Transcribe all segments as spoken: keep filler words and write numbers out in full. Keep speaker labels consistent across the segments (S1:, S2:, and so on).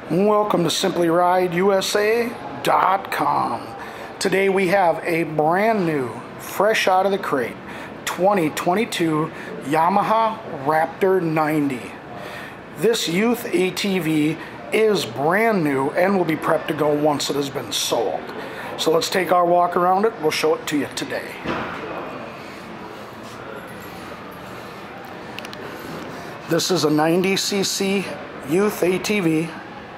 S1: Welcome to Simply Ride U S A dot com. Today we have a brand new, fresh out of the crate, twenty twenty-two Yamaha Raptor ninety. This youth A T V is brand new and will be prepped to go once it has been sold. So let's take our walk around it. We'll show it to you today. This is a ninety C C youth A T V.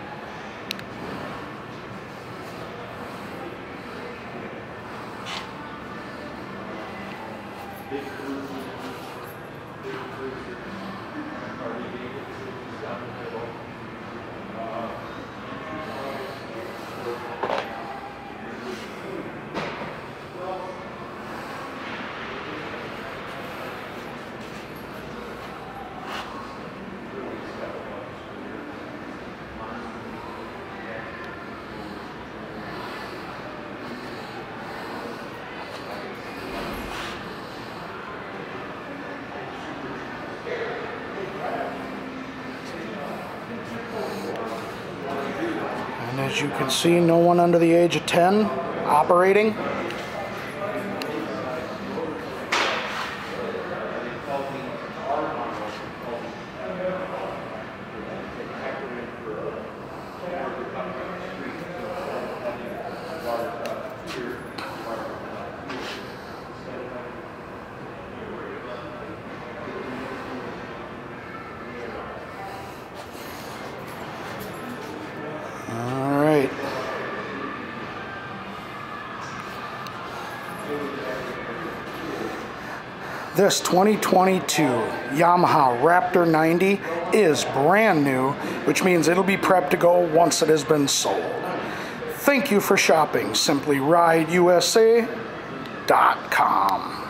S1: And as you can see, no one under the age of ten operating. All right. This twenty twenty-two Yamaha Raptor ninety is brand new, which means it'll be prepped to go once it has been sold. Thank you for shopping Simply Ride U S A dot com.